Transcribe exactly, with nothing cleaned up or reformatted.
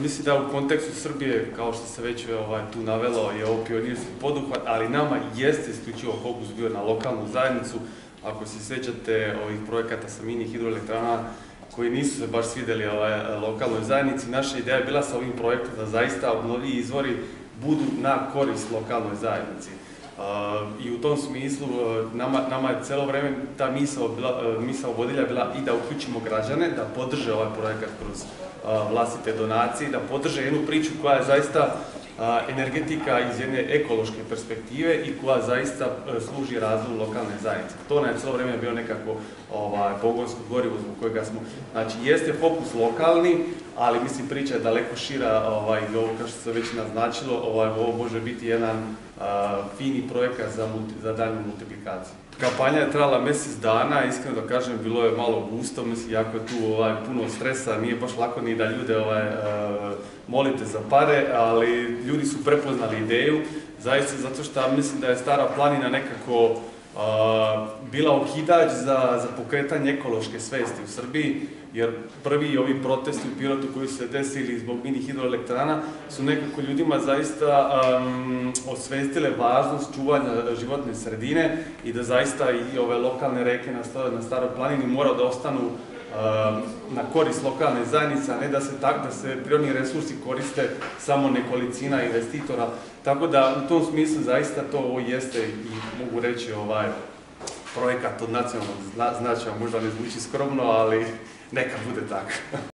mislim da u kontekstu Srbije, kao što se već ovaj, tu navelo, je ovo pionirski poduhvat, ali nama jeste isključivo fokus bio na lokalnu zajednicu. Ako se sjećate ovih projekata sa mini hidroelektrana koji nisu se baš svidjeli ovaj, lokalnoj zajednici, naša ideja je bila sa ovim projektom da zaista obnovljivi izvori budu na korist lokalnoj zajednici. Uh, I u tom smislu uh, nama, nama je cijelo vrijeme ta misao, bila, uh, misao vodilja bila i da uključimo građane, da podrže ovaj projekat kroz uh, vlastite donacije, da podrže jednu priču koja je zaista uh, energetika iz jedne ekološke perspektive i koja zaista uh, služi razvoju lokalne zajednice. To nam je cijelo vrijeme bilo nekako ovaj, pogonsko gorivo zbog kojega smo, znači jeste fokus lokalni, ali mislim priča je daleko šira, ovaj, ovo kao što se već naznačilo, ovaj, ovo može biti jedan uh, fini projekat za, multi, za daljnju multiplikaciju. Kampanja je trajala mjesec dana, iskreno da kažem, bilo je malo gusto, mislim, jako je tu ovaj, puno stresa, nije baš lako ni da ljude ovaj, uh, molite za pare, ali ljudi su prepoznali ideju, zaista zato što mislim da je Stara planina nekako Uh, bila okidač za, za pokretanje ekološke svesti u Srbiji, jer prvi ovi protesti u Pirotu koji su se desili zbog mini hidroelektrana su nekako ljudima zaista um, osvestile važnost čuvanja životne sredine i da zaista i ove lokalne reke na, na Staroj planini mora da ostanu na korist lokalne zajednice, a ne da se, tak, da se prirodni resursi koriste samo nekolicina investitora. Tako da u tom smislu zaista to ovo jeste i mogu reći ovaj projekat od nacionalnog značaja, možda ne zvuči skromno, ali neka bude tako.